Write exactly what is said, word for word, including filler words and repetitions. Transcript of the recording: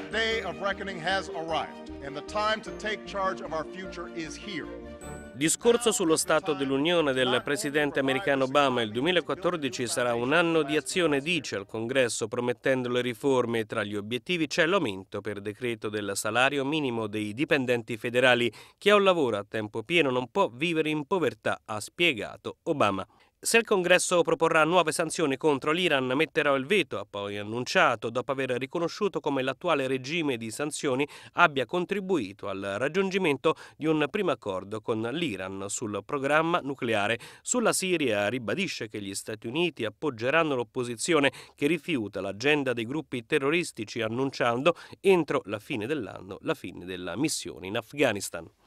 That day of reckoning has arrived, and the time to take charge of our future is here. Discorso sullo Stato dell'Unione del presidente americano Obama. Il duemilaquattordici sarà un anno di azione, dice al Congresso, promettendo le riforme. Tra gli obiettivi c'è l'aumento per decreto del salario minimo dei dipendenti federali. Chi ha un lavoro a tempo pieno non può vivere in povertà, ha spiegato Obama. Se il Congresso proporrà nuove sanzioni contro l'Iran, metterà il veto, ha poi annunciato, dopo aver riconosciuto come l'attuale regime di sanzioni abbia contribuito al raggiungimento di un primo accordo con l'Iran sul programma nucleare. Sulla Siria ribadisce che gli Stati Uniti appoggeranno l'opposizione che rifiuta l'agenda dei gruppi terroristici, annunciando entro la fine dell'anno la fine della missione in Afghanistan.